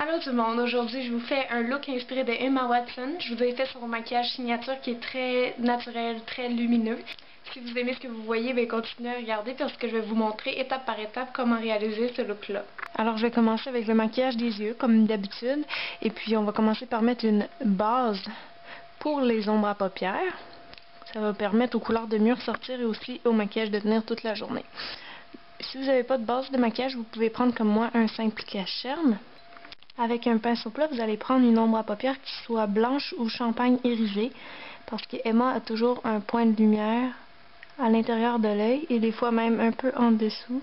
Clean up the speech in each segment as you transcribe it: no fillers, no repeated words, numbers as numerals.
Allô tout le monde, aujourd'hui je vous fais un look inspiré de Emma Watson. Je vous ai fait son maquillage signature qui est très naturel, très lumineux. Si vous aimez ce que vous voyez, bien continuez à regarder parce que je vais vous montrer étape par étape comment réaliser ce look-là. Alors je vais commencer avec le maquillage des yeux comme d'habitude et puis on va commencer par mettre une base pour les ombres à paupières. Ça va permettre aux couleurs de mieux ressortir et aussi au maquillage de tenir toute la journée. Si vous n'avez pas de base de maquillage, vous pouvez prendre comme moi un simple cache-cerne. Avec un pinceau plat, vous allez prendre une ombre à paupières qui soit blanche ou champagne irisée, parce que Emma a toujours un point de lumière à l'intérieur de l'œil et des fois même un peu en dessous.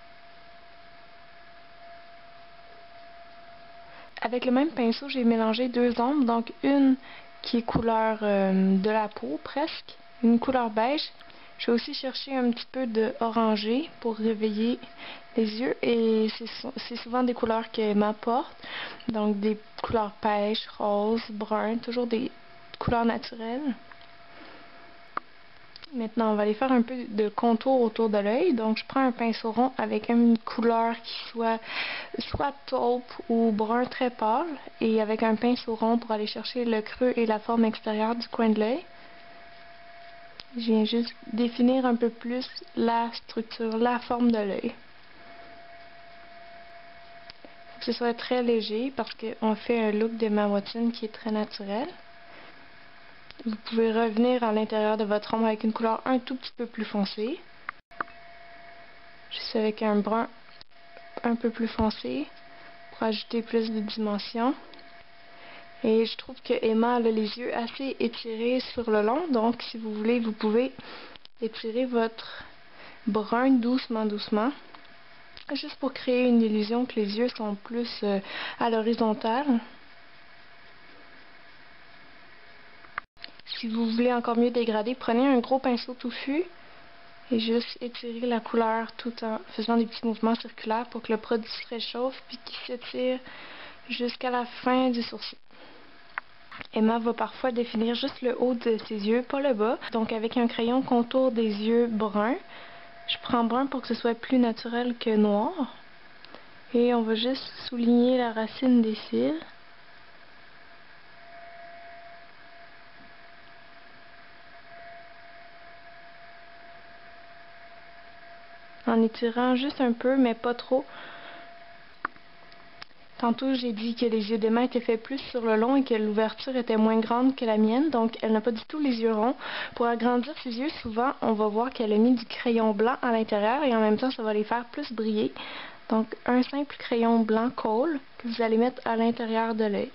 Avec le même pinceau, j'ai mélangé deux ombres, donc une qui est couleur de la peau presque, une couleur beige. Je vais aussi chercher un petit peu de orangé pour réveiller les yeux et c'est souvent des couleurs qu'Emma porte, donc des couleurs pêche, rose, brun, toujours des couleurs naturelles. Maintenant, on va aller faire un peu de contour autour de l'œil. Donc, je prends un pinceau rond avec une couleur qui soit taupe ou brun très pâle et avec un pinceau rond pour aller chercher le creux et la forme extérieure du coin de l'œil. Je viens juste définir un peu plus la structure, la forme de l'œil. Il faut que ce soit très léger parce qu'on fait un look d'Emma Watson qui est très naturel. Vous pouvez revenir à l'intérieur de votre ombre avec une couleur un tout petit peu plus foncée. Juste avec un brun un peu plus foncé pour ajouter plus de dimension. Et je trouve que Emma a les yeux assez étirés sur le long, donc si vous voulez, vous pouvez étirer votre brun doucement, juste pour créer une illusion que les yeux sont plus à l'horizontale. Si vous voulez encore mieux dégrader, prenez un gros pinceau touffu et juste étirer la couleur tout en faisant des petits mouvements circulaires pour que le produit se réchauffe puis qu'il s'étire jusqu'à la fin du sourcil. Emma va parfois définir juste le haut de ses yeux, pas le bas. Donc avec un crayon contour des yeux bruns, je prends brun pour que ce soit plus naturel que noir. Et on va juste souligner la racine des cils. En étirant juste un peu, mais pas trop. Tantôt, j'ai dit que les yeux d'Emma étaient faits plus sur le long et que l'ouverture était moins grande que la mienne, donc elle n'a pas du tout les yeux ronds. Pour agrandir ses yeux, souvent, on va voir qu'elle a mis du crayon blanc à l'intérieur et en même temps, ça va les faire plus briller. Donc, un simple crayon blanc Kohl que vous allez mettre à l'intérieur de l'œil.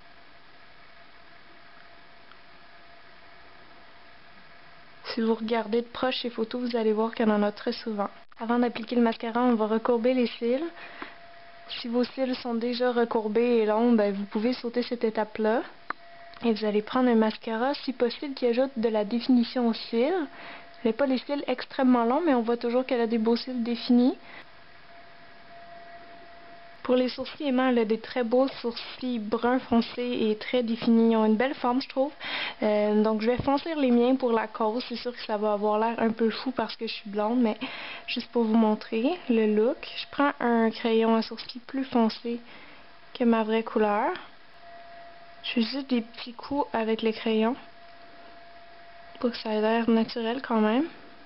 Si vous regardez de proche ces photos, vous allez voir qu'il y en a très souvent. Avant d'appliquer le mascara, on va recourber les cils. Si vos cils sont déjà recourbés et longs, ben, vous pouvez sauter cette étape-là. Et vous allez prendre un mascara, si possible, qui ajoute de la définition aux cils. Elle n'a pas les cils extrêmement longs, mais on voit toujours qu'elle a des beaux cils définis. Pour les sourcils, Emma, elle a des très beaux sourcils bruns foncés et très définis. Ils ont une belle forme, je trouve. Donc, je vais foncer les miens pour la cause. C'est sûr que ça va avoir l'air un peu fou parce que je suis blonde, mais juste pour vous montrer le look. Je prends un crayon à sourcils plus foncé que ma vraie couleur. Je fais juste des petits coups avec les crayons pour que ça ait l'air naturel quand même.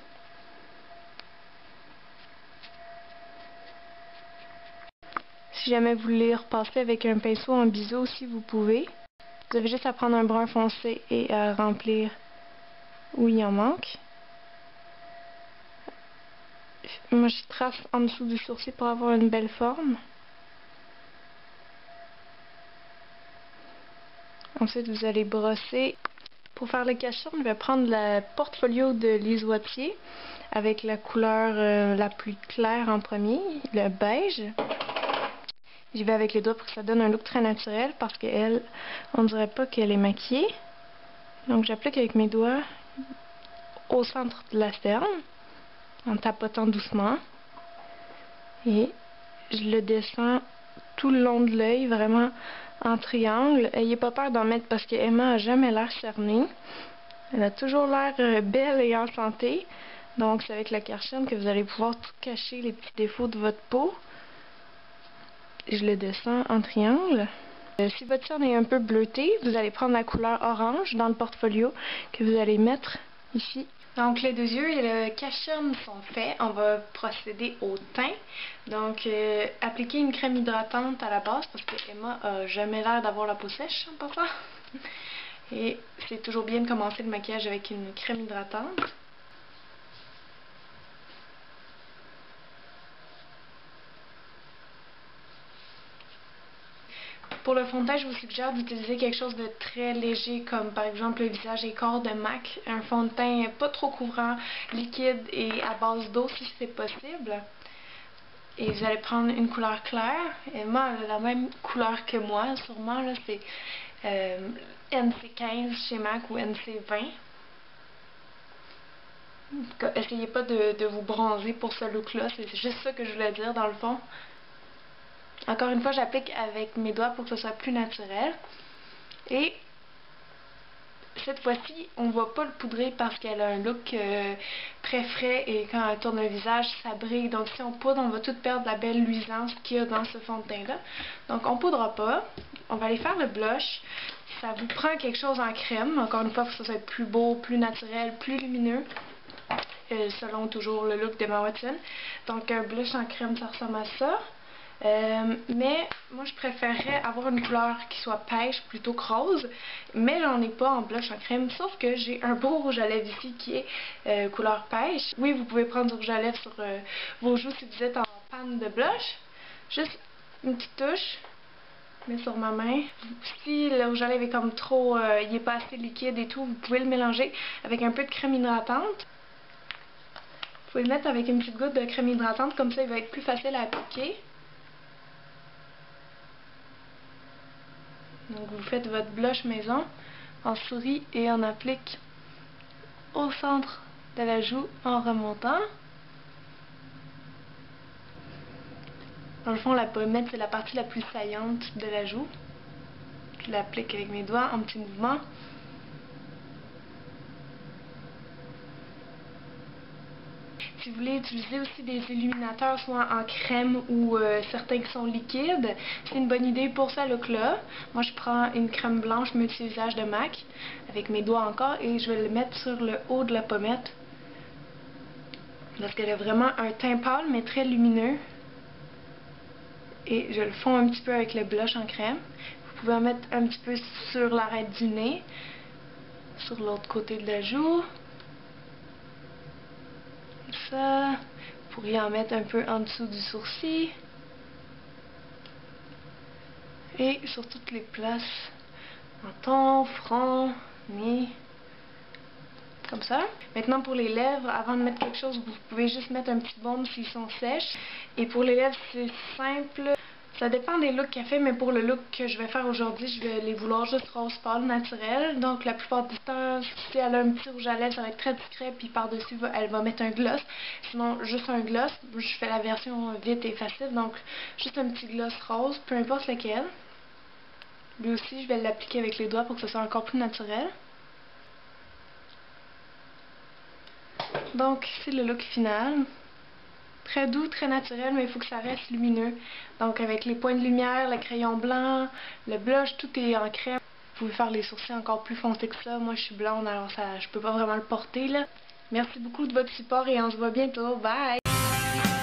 Si jamais vous voulez repasser avec un pinceau en biseau aussi, vous pouvez. Vous avez juste à prendre un brun foncé et à remplir où il en manque. Moi, je trace en dessous du sourcil pour avoir une belle forme. Ensuite, vous allez brosser. Pour faire le cache-cerne, je vais prendre le portfolio de Lise Wattier avec la couleur la plus claire en premier, le beige. J'y vais avec les doigts pour que ça donne un look très naturel parce qu'elle, on dirait pas qu'elle est maquillée. Donc j'applique avec mes doigts au centre de la cerne en tapotant doucement et je le descends tout le long de l'œil, vraiment en triangle. Ayez pas peur d'en mettre parce que Emma a jamais l'air cernée. Elle a toujours l'air belle et en santé. Donc c'est avec la cache-cerne que vous allez pouvoir tout cacher les petits défauts de votre peau. je le descends en triangle. Si votre cerne est un peu bleutée, vous allez prendre la couleur orange dans le portfolio que vous allez mettre ici. Donc les deux yeux et le cache-cerne sont faits. On va procéder au teint. Donc appliquer une crème hydratante à la base parce que Emma a jamais l'air d'avoir la peau sèche en passant. Et c'est toujours bien de commencer le maquillage avec une crème hydratante. Pour le fond de teint, je vous suggère d'utiliser quelque chose de très léger, comme par exemple le visage et corps de MAC. Un fond de teint pas trop couvrant, liquide et à base d'eau si c'est possible. Et vous allez prendre une couleur claire. Emma a la même couleur que moi, sûrement. Là, c'est NC15 chez MAC ou NC20. Essayez pas de vous bronzer pour ce look-là. C'est juste ça que je voulais dire dans le fond. Encore une fois, j'applique avec mes doigts pour que ce soit plus naturel. Et cette fois-ci, on ne va pas le poudrer parce qu'elle a un look très frais et quand elle tourne le visage, ça brille. Donc si on poudre, on va tout perdre la belle luisance qu'il y a dans ce fond de teint-là. Donc on ne poudra pas. On va aller faire le blush. Ça vous prend quelque chose en crème. Encore une fois, il faut que ça soit plus beau, plus naturel, plus lumineux. Selon toujours le look d'Emma Watson. Donc un blush en crème, ça ressemble à ça. Mais moi je préférerais avoir une couleur qui soit pêche plutôt que rose, mais j'en ai pas en blush en crème, sauf que j'ai un beau rouge à lèvres ici qui est couleur pêche. Oui, vous pouvez prendre du rouge à lèvres sur vos joues si vous êtes en panne de blush, juste une petite touche, mais sur ma main. Si le rouge à lèvres est comme trop, il est pas assez liquide et tout, vous pouvez le mélanger avec un peu de crème hydratante. Vous pouvez le mettre avec une petite goutte de crème hydratante, comme ça il va être plus facile à appliquer. Donc vous faites votre blush maison en souris et on applique au centre de la joue en remontant. Dans le fond, la pommette, c'est la partie la plus saillante de la joue. Je l'applique avec mes doigts en petits mouvements. Si vous voulez utiliser aussi des illuminateurs, soit en crème ou certains qui sont liquides, c'est une bonne idée pour ce look-là. Moi, je prends une crème blanche multi-usage de MAC, avec mes doigts encore, et je vais le mettre sur le haut de la pommette. Parce qu'elle a vraiment un teint pâle, mais très lumineux. Et je le fonds un petit peu avec le blush en crème. Vous pouvez en mettre un petit peu sur l'arête du nez, sur l'autre côté de la joue. Ça. Vous pourriez en mettre un peu en dessous du sourcil. Et sur toutes les places. Menton, front, nez. Comme ça. Maintenant pour les lèvres, avant de mettre quelque chose, vous pouvez juste mettre un petit baume s'ils sont sèches. Et pour les lèvres, c'est simple. Ça dépend des looks qu'elle fait, mais pour le look que je vais faire aujourd'hui, je vais les vouloir juste rose pâle naturel. Donc la plupart du temps, si elle a un petit rouge à lèvres, ça va être très discret, puis par-dessus, elle va mettre un gloss. Sinon, juste un gloss. Je fais la version vite et facile, donc juste un petit gloss rose, peu importe lequel. Lui aussi, je vais l'appliquer avec les doigts pour que ce soit encore plus naturel. Donc, c'est le look final. Très doux, très naturel, mais il faut que ça reste lumineux. Donc avec les points de lumière, le crayon blanc, le blush, tout est en crème. Vous pouvez faire les sourcils encore plus foncés que ça. Moi je suis blonde, alors ça, je peux pas vraiment le porter là. Merci beaucoup de votre support et on se voit bientôt. Bye!